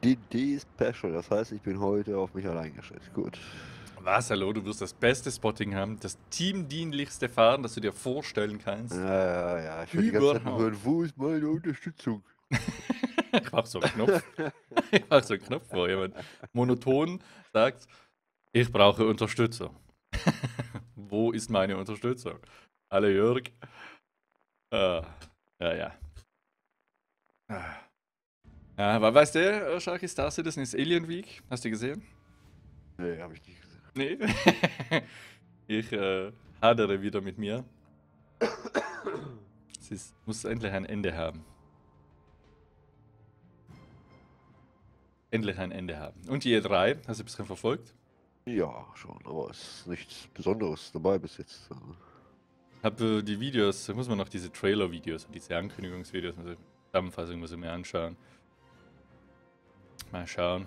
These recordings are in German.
DD Special, das heißt, ich bin heute auf mich allein gestellt. Gut. Was, hallo, du wirst das beste Spotting haben, das teamdienlichste Fahren, das du dir vorstellen Ja, kannst. ja, ja, ich werde die ganze Zeit nur Überhaupt. hören, wo ist meine Unterstützung? Ich mach so einen Knopf. Ich mach so einen Knopf, wo jemand monoton sagt, ich brauche Unterstützung. Wo ist meine Unterstützung? Hallo Jörg. Ja, ja. Ja, aber weißt du, Sharky Star Citizen ist Alien Week. Hast du gesehen? Nee, habe ich nicht gesehen. Nee. Ich hadere wieder mit mir. Muss endlich ein Ende haben. Endlich ein Ende haben. Und die E3, hast du ein bisschen verfolgt? Ja, schon, aber es ist nichts Besonderes dabei bis jetzt. Habe die Videos, da muss man noch diese Trailer-Videos und diese Ankündigungsvideos, also Zusammenfassung muss ich mir anschauen. Mal schauen.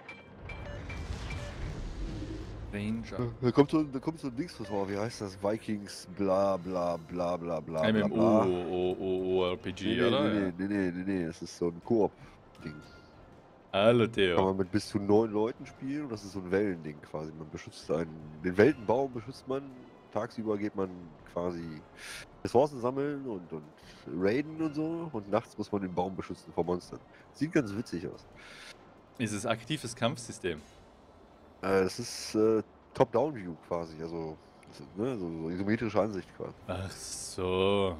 Ranger. Da kommt so ein Dings vor, wie heißt das? Vikings, bla bla bla bla bla bla bla. Nee, MMO-RPG, nee, nee, oder? nee, Ja. nee, nee, nee, nee, das ist so ein Koop-Ding. Hallo Kann Theo. man mit bis zu 9 Leuten spielen und das ist so ein Wellending quasi. Man beschützt den Weltenbaum beschützt man. Tagsüber geht man quasi Ressourcen sammeln und raiden und so. Und nachts muss man den Baum beschützen vor Monstern. Sieht ganz witzig aus. Ist es aktives Kampfsystem? Das ist Top-Down-View quasi. Also, das ist, ne, so isometrische Ansicht quasi. Ach so.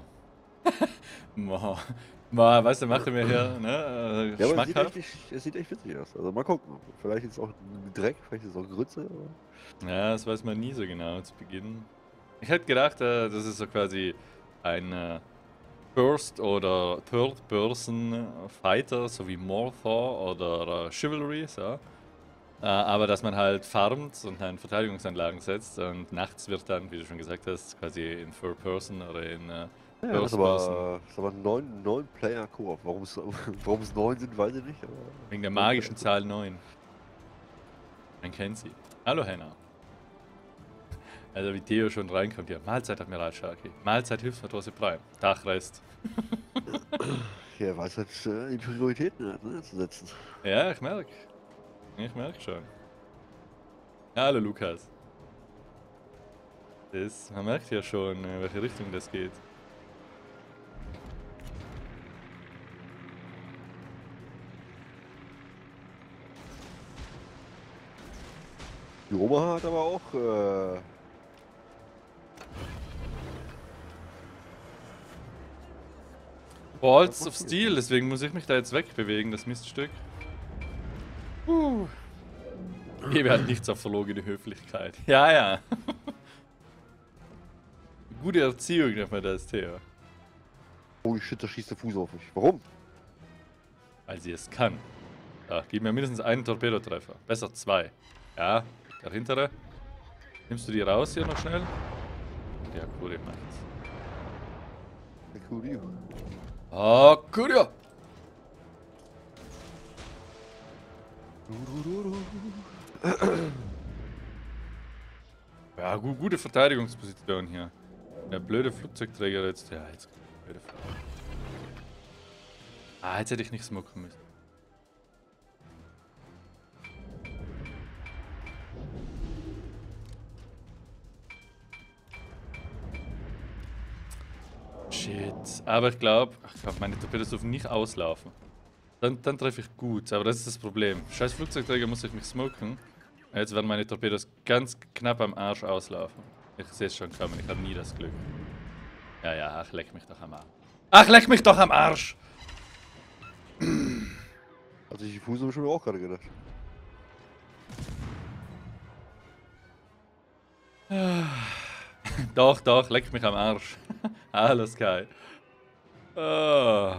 Weißt du, mache mir hier, ne, Ja, aber schmackhaft. es sieht echt witzig aus. Also mal gucken. Vielleicht ist es auch Dreck, vielleicht ist es auch Grütze. Aber Ja, das weiß man nie so genau zu Beginn. Ich hätte gedacht, das ist so quasi ein First- oder Third-Person-Fighter, so wie Morthor oder Chivalry, so. Aber dass man halt farmt und dann Verteidigungsanlagen setzt und nachts wird dann, wie du schon gesagt hast, quasi in Third Person oder in ja, First Person. das ist aber neun Player Koop. Warum es 9 sind, weiß ich nicht, aber Wegen der 9 Player magischen Koop. Zahl 9. Man kennt sie. Hallo Henna. Also wie Theo schon reinkommt hier. Mahlzeit, Admiral Sharky. Mahlzeit, Hilfsmatrose Prime. Dachrest. Ja, er weiß halt, die Prioritäten halt, ne, zu setzen. Ja, ich merke. Ich merke schon. Ja, hallo Lukas. Man merkt ja schon, in welche Richtung das geht. Die Oma hat aber auch, was Balls of markiert. Steel, deswegen muss ich mich da jetzt wegbewegen, das Miststück. Gebe halt nichts auf verlogene Höflichkeit. Ja, ja. Gute Erziehung nennt man das, Theo. Holy shit, da schießt der Fuß auf mich. Warum? Weil sie es kann. Da, gib mir mindestens einen Torpedotreffer. Besser zwei. Ja, der hintere. Nimmst du die raus hier noch schnell? Ja, cool, macht's. Der Kurio. Oh, cool. Ja, gute Verteidigungsposition hier. Der blöde Flugzeugträger jetzt. Ja, jetzt. Blöde Frage. Jetzt hätte ich nicht smoken müssen. Shit. Aber ich glaube, meine Torpedos dürfen nicht auslaufen. Dann treffe ich gut, aber das ist das Problem. Scheiß Flugzeugträger muss ich mich smoken. Jetzt werden meine Torpedos ganz knapp am Arsch auslaufen. Ich sehe es schon kommen, ich habe nie das Glück. Ja, ja, ach, leck mich doch am Arsch. Ach, leck mich doch am Arsch! Also die Fuß habe ich schon auch gerade gedacht. Doch, leck mich am Arsch. Alles geil. Oh.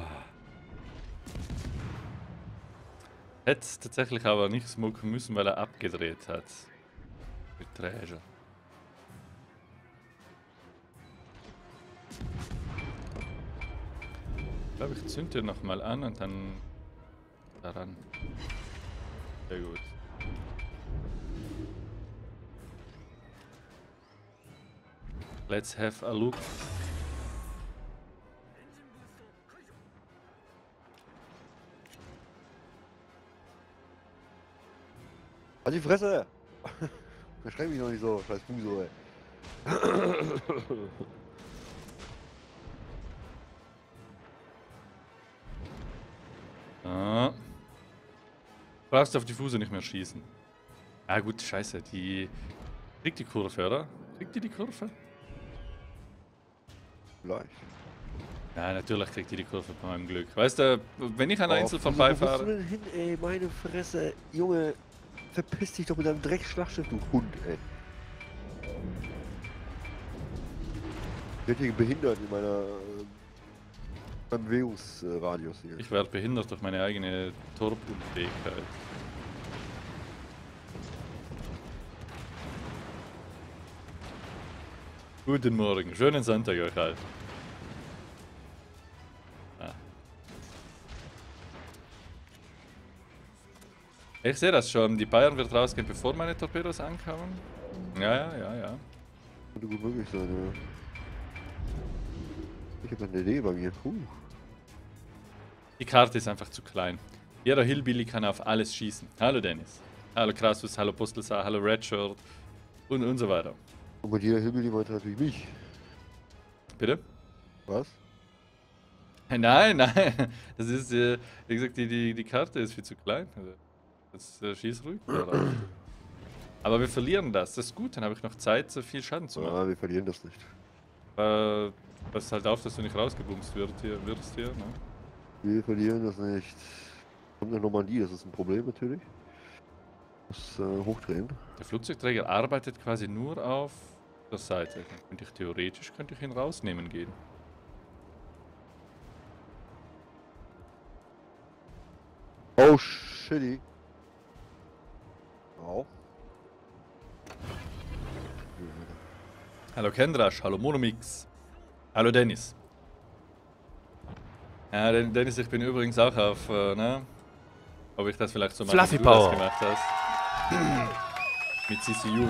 Hätte tatsächlich aber nicht smoken müssen, weil er abgedreht hat. Betrüger. Ich glaube, ich zünde den nochmal an und dann daran. Sehr gut. Let's have a look. Halt die Fresse! Verschreib mich noch nicht so, scheiß Fuso, ey. Ah. Brauchst du auf die Fuse nicht mehr schießen. Ah gut, scheiße, die... Kriegt die Kurve, oder? Kriegt die Kurve? Vielleicht. Ja, natürlich kriegt die Kurve bei meinem Glück. Weißt du, wenn ich an Oh, Einzel Fuso, vorbeifahre... wo bist du denn hin, ey? Meine Fresse. Junge, verpiss dich doch mit deinem Dreckschlachtschiff, du Hund, ey. Ich werde hier behindert in meinem Bewegungsradius hier. Ich werde behindert durch meine eigene Torpunfähigkeit. Guten Morgen, schönen Sonntag euch allen. Ah. Ich sehe das schon, die Bayern wird rausgehen, bevor meine Torpedos ankommen. Ja. Könnte gut möglich sein, ja. Ich habe eine Idee bei mir. Die Karte ist einfach zu klein. Jeder Hillbilly kann auf alles schießen. Hallo Dennis. Hallo Krasus, hallo Postelsar, hallo Redshirt und so weiter. Und bei jeder Hillbilly meinte natürlich mich. Bitte? Was? Nein. Das ist, wie gesagt, die Karte ist viel zu klein. Also, das schieß ruhig. Aber wir verlieren das. Das ist gut, dann habe ich noch Zeit, so viel Schaden zu machen. Ah, wir verlieren das nicht. Pass halt auf, dass du nicht rausgebumst wirst hier, ne? Wir verlieren das nicht. Kommt nach Normandie, das ist ein Problem natürlich. Muss hochdrehen. Der Flugzeugträger arbeitet quasi nur auf der Seite. Dann könnte ich ihn rausnehmen gehen. Oh, shitty. Au. Hallo Kendrasch, hallo Monomix. Hallo Dennis. Ja, Dennis, ich bin übrigens auch auf, ne? Ob ich das vielleicht so mache, Fluffy wie du das Power gemacht hast. Mit CCU.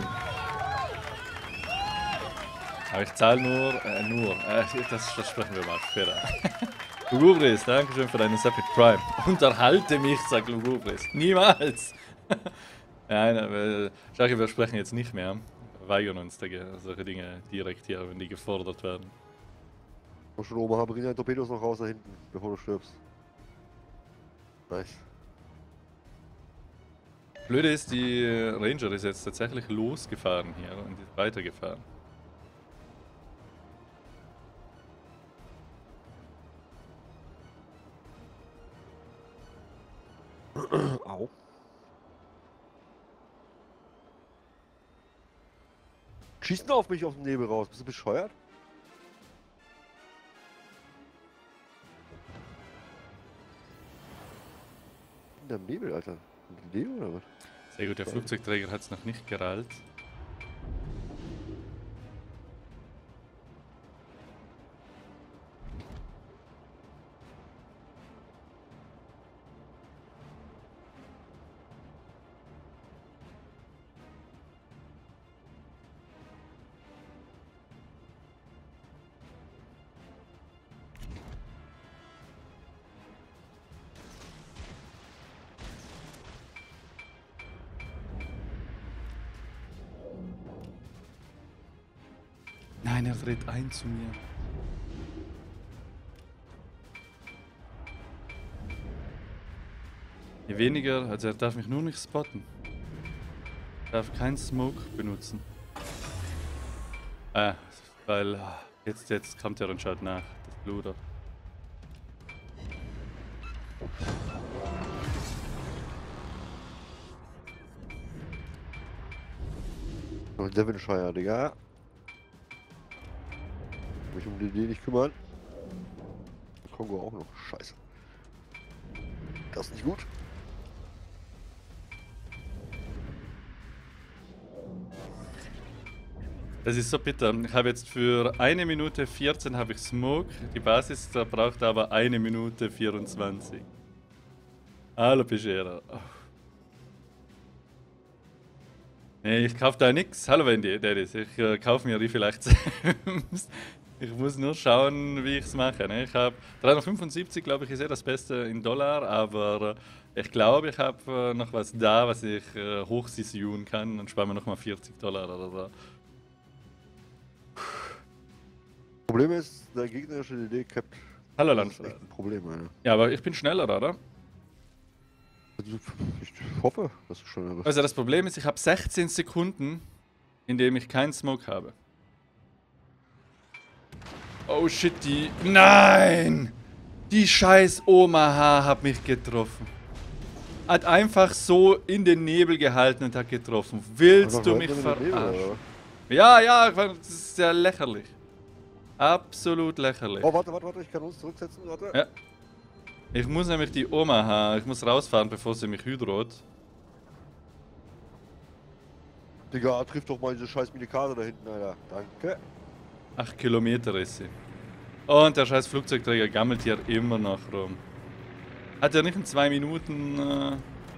Aber ich zahle nur, das sprechen wir mal später. Lugubris, dankeschön für deine Sapid Prime. Unterhalte mich, sagt Lugubris. Niemals! Nein, Schacke, wir sprechen jetzt nicht mehr. Wir weigern uns solche Dinge direkt hier, wenn die gefordert werden. Komm schon, Omaha, bring deine Torpedos noch raus da hinten, bevor du stirbst. Nice. Blöde ist, die Ranger ist jetzt tatsächlich losgefahren hier und ist weitergefahren. Au. Schießen auf mich aus dem Nebel raus. Bist du bescheuert? In der Nebel, Alter. Eine Idee oder was? Sehr gut, der Flugzeugträger hat es noch nicht gerallt. Nein, er dreht ein zu mir. Je weniger, also er darf mich nur nicht spotten. Er darf keinen Smoke benutzen. Weil jetzt kommt er und schaut nach, das Bluder. Devonshire, Digga. Mich um die Idee nicht kümmern. Kongo auch noch. Scheiße. Das ist nicht gut. Das ist so bitter. Ich habe jetzt für 1 Minute 14 habe ich Smoke. Die Basis da braucht aber 1 Minute 24. Hallo Pegera. Oh. Nee, ich kaufe da nix. Hallo Wendy, Dennis. Ich kaufe mir die vielleicht selbst. Ich muss nur schauen, wie ich es mache. Ne? Ich habe 375, glaube ich, ist das Beste in Dollar, aber ich glaube, ich habe noch was da, was ich hochsissionen kann. Dann sparen wir nochmal 40 Dollar oder so. Problem ist, der gegnerische DD capped. Hallo Das ist echt Landfreier. ein Problem, Alter. Ja, aber ich bin schneller, oder? Also, ich hoffe, dass du schneller bist. Also das Problem ist, ich habe 16 Sekunden, in dem ich keinen Smoke habe. Oh shit, die... Nein! Die scheiß Omaha hat mich getroffen. Hat einfach so in den Nebel gehalten und hat getroffen. Willst du mich verarschen? Ja, ja, das ist ja lächerlich. Absolut lächerlich. Oh, warte, ich kann uns zurücksetzen, warte. Ja. Ich muss nämlich die Omaha, ich muss rausfahren, bevor sie mich hydrot. Digga, trifft doch mal diese scheiß Minikade da hinten, Alter. Danke. 8 Kilometer ist sie. Und der scheiß Flugzeugträger gammelt hier immer noch rum. Hat er nicht in 2 Minuten... Mal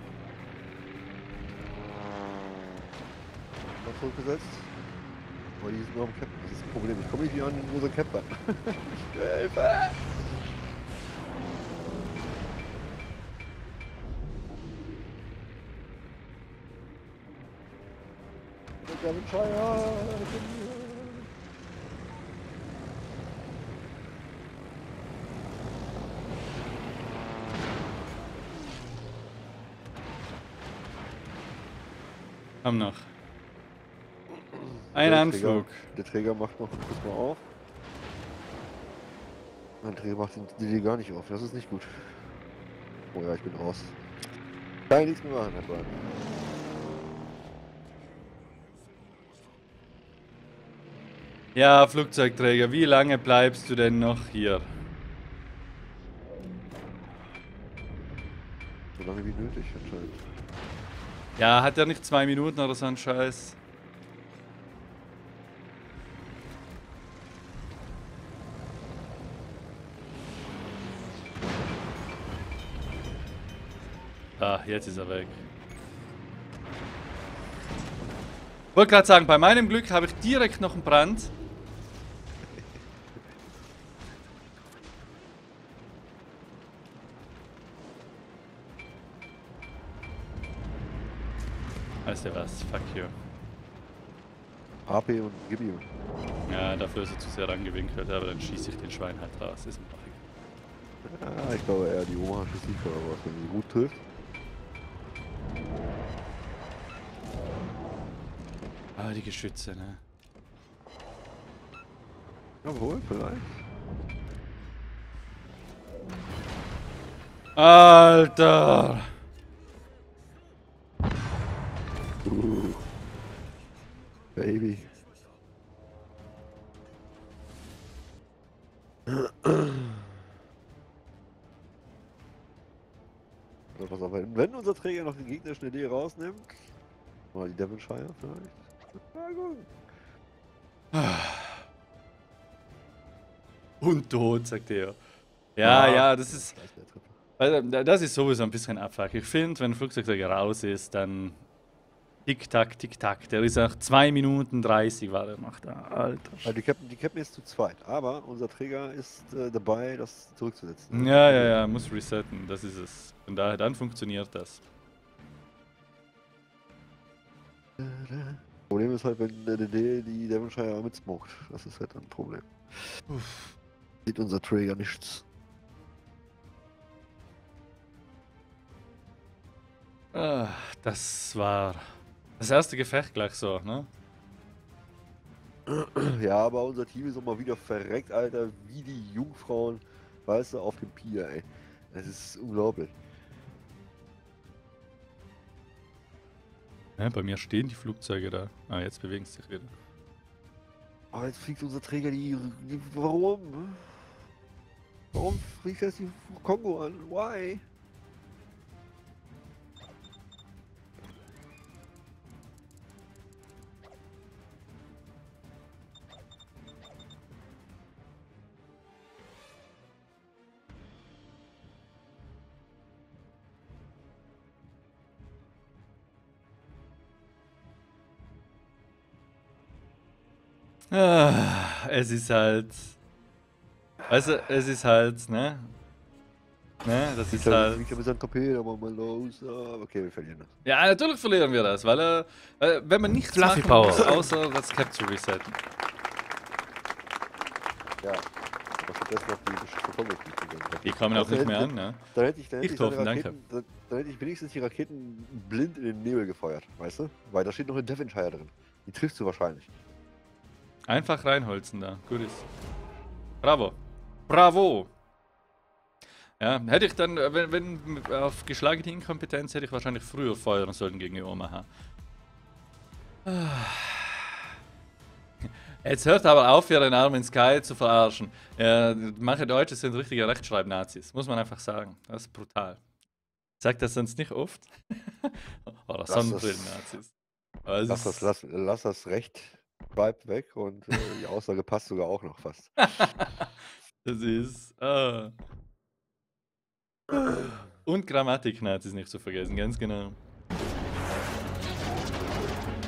zurückgesetzt. Aber die sind nur am Cap. Das ist ein Problem. Ich komme nicht wieder an unseren Cap ran. Hilfe! Komm noch. Ein Anflug. Der Träger macht noch kurz mal auf. Der Träger macht den DD gar nicht auf. Das ist nicht gut. Oh ja, ich bin raus. Kann ich nichts mehr machen, Herr Brian. Ja, Flugzeugträger, wie lange bleibst du denn noch hier? So lange wie nötig anscheinend. Ja, hat er nicht 2 Minuten oder so ein Scheiß? Ah, jetzt ist er weg. Wollte gerade sagen, bei meinem Glück habe ich direkt noch einen Brand. Weißt du was? Fuck you. AP und gib ihm. Ja, dafür ist er zu sehr rangewinkelt, aber dann schieße ich den Schwein halt raus. Ist mir doch egal. Ich glaube eher die Oma schießt nicht oder was, wenn sie gut trifft. Ah, die Geschütze, ne? Jawohl, vielleicht. Alter! Baby. So, pass auf, wenn unser Träger noch den gegnerischen Idee rausnimmt, mal die Devonshire vielleicht. Ja, gut. Untot, sagt er. Ja, ja, das ist. Das ist sowieso ein bisschen Abfuck. Ich finde, wenn ein Flugzeugträger raus ist, dann Tick-Tack, Tick-Tack. Der ist nach 2 Minuten 30 war der macht. Alter. Also die Captain ist zu zweit, aber unser Träger ist dabei, das zurückzusetzen. Ja, ja, ja, muss resetten. Das ist es. Von daher, dann funktioniert das. Problem ist halt, wenn der DD die Devonshire mitsmoked. Das ist halt ein Problem. Sieht unser Träger nichts. Ah, das war das erste Gefecht gleich so, ne? Ja, aber unser Team ist auch mal wieder verreckt, Alter, wie die Jungfrauen, weißt du, auf dem Pier, ey. Das ist unglaublich. Ja, bei mir stehen die Flugzeuge da. Ah, jetzt bewegen sie sich wieder. Aber jetzt fliegt unser Träger warum? Warum fliegt jetzt die Kongo an? Why? es ist halt. Also, es ist halt, ne? Ne, das ist halt. Ich habe seinen Torpedo, mal los. Ah, okay, wir verlieren das. Ja, natürlich verlieren wir das, weil wenn man nichts Fluffy machen Power. muss, außer das Capture Resetten. Ja. Aber stattdessen noch die Beschützer Die kommen auch nicht mehr an, ne? Dann hätte ich Richthofen, seine danke. Raketen, dann hätte ich wenigstens die Raketen blind in den Nebel gefeuert, weißt du? Weil da steht noch ein Devonshire drin. Die triffst du wahrscheinlich. Einfach reinholzen da. Gut ist. Bravo. Bravo! Ja, hätte ich dann, wenn auf geschlagene Inkompetenz hätte ich wahrscheinlich früher feuern sollen gegen die Omaha. Jetzt hört aber auf, ihren Arm in Sky zu verarschen. Manche Deutsche sind richtige Rechtschreib-Nazis, muss man einfach sagen. Das ist brutal. Ich sag das sonst nicht oft. Oder Sonnenbrillen-Nazis. Lass das Recht Vibe weg und die Aussage passt sogar auch noch fast. Das ist. Und Grammatik-Nazis nicht zu vergessen, ganz genau.